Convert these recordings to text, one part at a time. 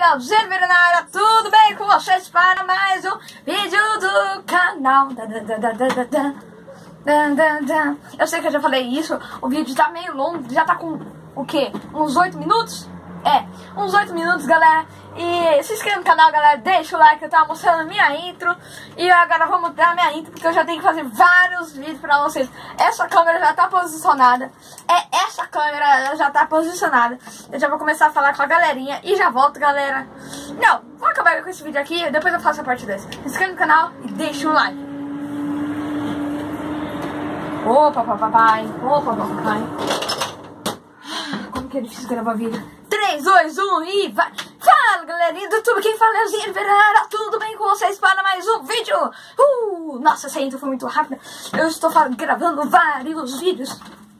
Legalzinho, Veranara, tudo bem com vocês para mais um vídeo do canal. Eu sei que eu já falei isso, o vídeo tá meio longo, já tá com o quê? Uns 8 minutos? Uns 8 minutos, galera. E se inscreva no canal, galera, deixa o like, eu tava mostrando a minha intro. E agora eu vou mostrar a minha intro, porque eu já tenho que fazer vários vídeos pra vocês. Essa câmera já tá posicionada. Essa câmera já tá posicionada. Eu já vou começar a falar com a galerinha e já volto, galera. Não, vou acabar com esse vídeo aqui, depois eu faço a parte 2. Se inscreva no canal e deixa o like. Opa, papai. Como que é difícil gravar vídeo. 3, 2, 1 e vai! Fala, galerinha do YouTube, quem fala é o Zinho Verara, tudo bem com vocês para mais um vídeo? Nossa, essa intro foi muito rápida. Eu estou gravando vários vídeos.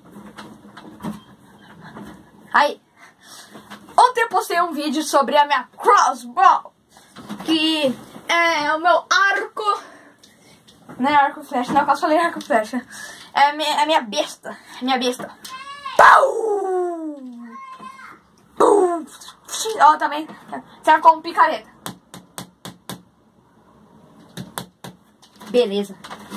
Aí, ontem eu postei um vídeo sobre a minha crossbow, que é o meu arco. Não é arco flecha, não, eu quase falei arco flecha. É minha besta. Pau! Ó, também serve como picareta. Beleza,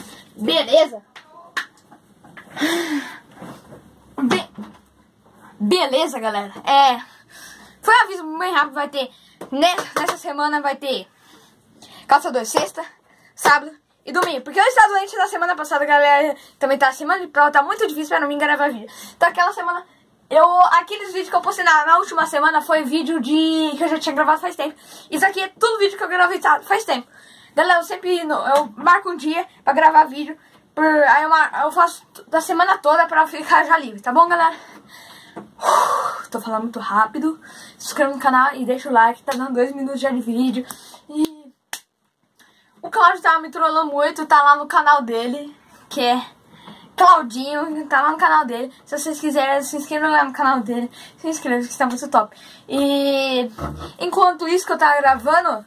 galera. Foi um aviso bem rápido. Vai ter nessa semana vai ter caçador sexta, sábado e domingo, porque eu estava doente na semana passada, galera. Também tá a semana de prova, tá muito difícil pra mim gravar vídeo. Então aquela semana aqueles vídeos que eu postei na última semana foi vídeo que eu já tinha gravado faz tempo. Isso aqui é tudo vídeo que eu gravei faz tempo. Galera, eu marco um dia pra gravar vídeo. Aí eu faço da semana toda pra ficar já livre, tá bom, galera? Tô falando muito rápido. Se inscreva no canal e deixa o like, tá dando 2 minutos já de vídeo. E o Claudio tava me trollando muito, tá lá no canal dele, que é Claudinho, tá lá no canal dele. Se vocês quiserem, se inscrevam lá no canal dele. Se inscrevam, que tá muito top. E enquanto isso que eu tava gravando,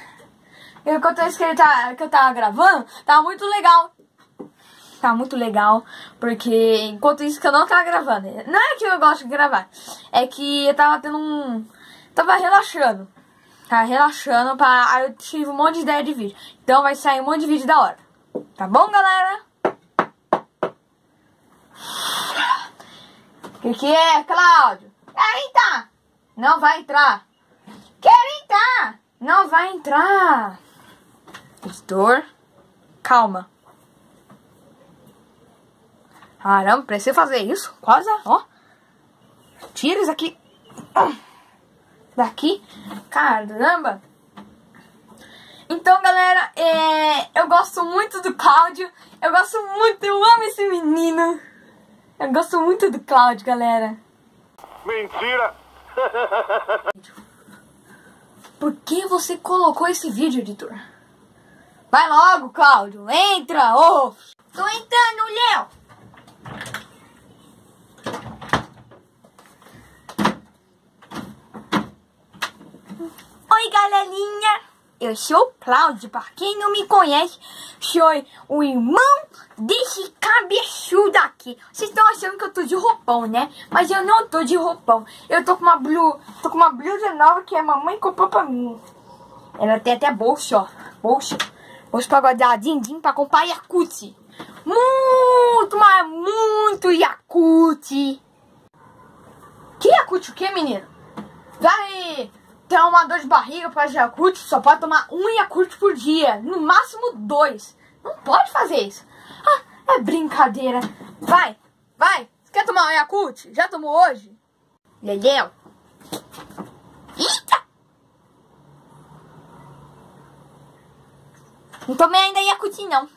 tava muito legal. Tá muito legal, porque enquanto isso que eu não tava gravando, não é que eu gosto de gravar, é que eu tava tava relaxando. Aí eu tive um monte de ideia de vídeo. Então vai sair um monte de vídeo da hora. Tá bom, galera? Que é, Cláudio? Quer entrar? Não vai entrar. Quer entrar? Não vai entrar. Editor, calma. Caramba, preciso fazer isso. Quase, ó. Tira isso aqui. Daqui. Caramba. Então, galera, eu gosto muito do Cláudio. Eu amo esse menino. Eu gosto muito do Cláudio, galera. Mentira! Por que você colocou esse vídeo, editor? Vai logo, Cláudio. Entra, Tô entrando, Léo. Oi, galerinha. Eu sou o Cláudio, pra quem não me conhece, sou o irmão desse cabeçudo aqui. Vocês estão achando que eu tô de roupão, né? Mas eu não tô de roupão. Eu tô com uma blusa nova que a mamãe comprou pra mim. Ela tem até bolsa, ó. Bolsa pra guardar din-din pra comprar Yakult. Muito, mas muito Yakult. Que Yakult o que, menino? Vai ter uma dor de barriga por causa de Yakult, só pode tomar um Yakult por dia. No máximo 2. Não pode fazer isso. É brincadeira. Vai. Você quer tomar um Yakult? Já tomou hoje? Leléu. Eita! Não tomei ainda Yakult, não.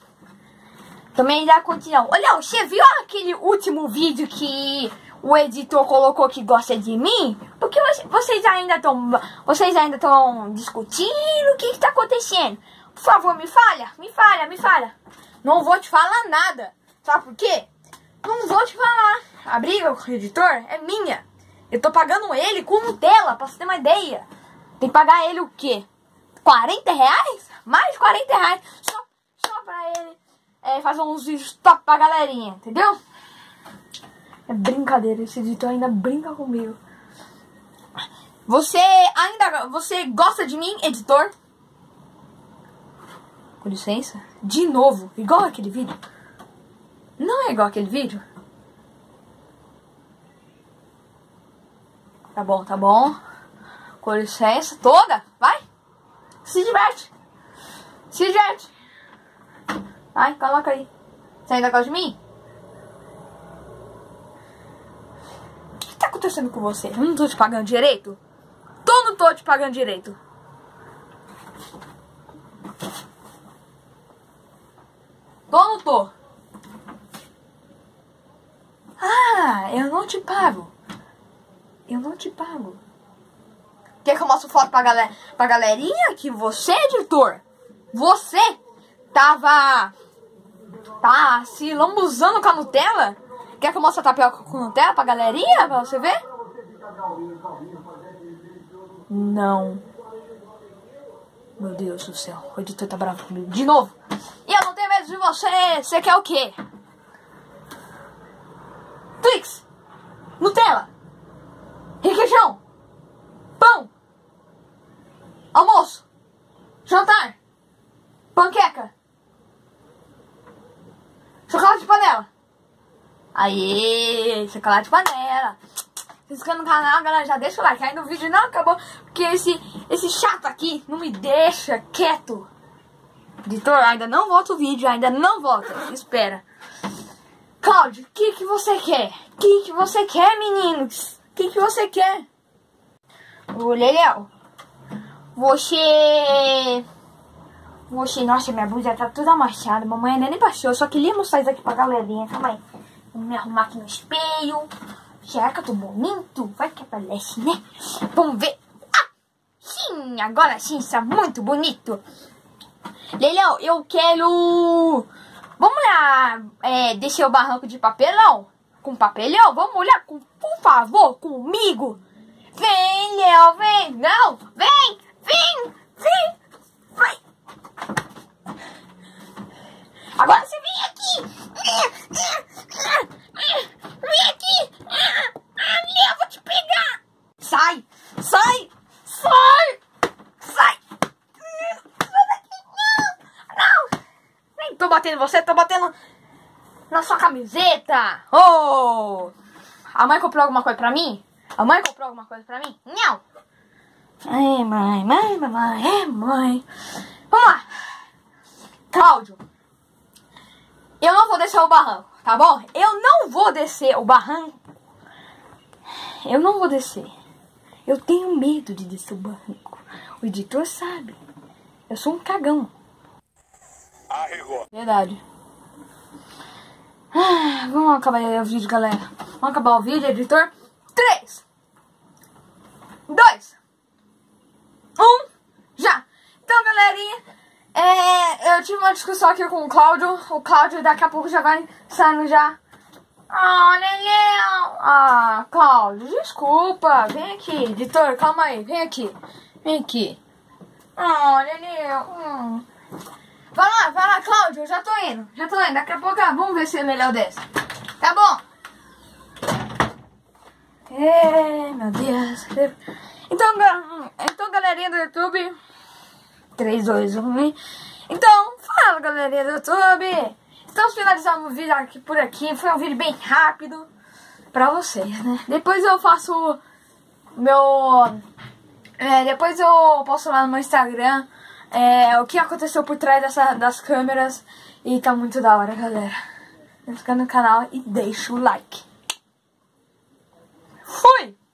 Olha, você viu aquele último vídeo que o editor colocou que gosta de mim? Porque vocês ainda estão discutindo. O que tá acontecendo? Por favor, me falha. Não vou te falar nada. Sabe por quê? Não vou te falar. A briga com o editor é minha. Eu tô pagando ele com Nutella, pra você ter uma ideia. Tem que pagar ele o quê? 40 reais? Mais de 40 reais. Só pra ele fazer uns vídeos top pra galerinha, entendeu? É brincadeira, esse editor ainda brinca comigo. Você gosta de mim, editor? Com licença. De novo, igual aquele vídeo. Não é igual aquele vídeo? Tá bom, tá bom. Com licença. Toda, vai. Se diverte. Se diverte. Vai, coloca aí. Você ainda gosta de mim? O que tá acontecendo com você? Eu não tô te pagando direito? Não tô te pagando direito. Tô ou não tô? Ah, eu não te pago. Eu não te pago. Quer que eu mostre foto pra galerinha? Que você, editor, você tá se lambuzando com a Nutella? Quer que eu mostre a tapioca com Nutella pra galerinha? Pra você ver? Não. Meu Deus do céu. O editor tá bravo comigo. De novo. E eu não tenho medo de você. Você quer o quê? Twix. Nutella. Requeijão. Pão. Almoço. Jantar. Panqueca. Chocolate de panela. Aê. Chocolate de panela. Se inscreva no canal, galera, já deixa o like. Ainda o vídeo não acabou, porque esse chato aqui não me deixa quieto. Editor, ainda não volta o vídeo, ainda não volta. Espera. Cláudio, o que você quer? O que você quer, meninos? O que você quer? Ô, Léo, você... Nossa, minha blusa tá toda amassada. Mamãe ainda nem baixou, eu só queria mostrar isso aqui pra galerinha. Calma aí. Vou me arrumar aqui no espelho. Será que eu tô bonito? Vai que aparece, né? Vamos ver. Ah, sim, agora sim, está muito bonito. Leilão, eu quero... Vamos lá, descer o barranco de papelão? Com papelão? Vamos olhar, por favor, comigo. Vem, Léo, vem. Não, vem. Agora você vem aqui. Vem aqui. Léo, vou te pegar. Sai. Sai daqui. Não. Nem tô batendo em você, tô batendo na sua camiseta. Oh. A mãe comprou alguma coisa pra mim? Não. Ai, mãe. Vamos lá. Cláudio. Eu não vou descer o barranco, tá bom? Eu não vou descer o barranco. Eu não vou descer. Eu tenho medo de descer o barranco. O editor sabe. Eu sou um cagão. Verdade. Vamos acabar o vídeo, galera. Vamos acabar o vídeo, editor. 3, 2, 1, já. Então, galerinha, eu tive uma discussão aqui com o Cláudio. O Cláudio daqui a pouco já vai saindo já. Léo. Cláudio, desculpa. Vem aqui, editor, calma aí. Vem aqui. Léo. Vai lá, Cláudio, eu já tô indo. Daqui a pouco, vamos ver se o Léo desce. Tá bom? Meu Deus. Então, galerinha do YouTube. 3, 2, 1. Então, fala, galerinha do YouTube. Estamos finalizando o vídeo aqui por aqui. Foi um vídeo bem rápido pra vocês, né? Depois eu faço depois eu posto lá no meu Instagram o que aconteceu por trás das câmeras. E tá muito da hora, galera. Se inscreva no canal e deixa o like. Fui!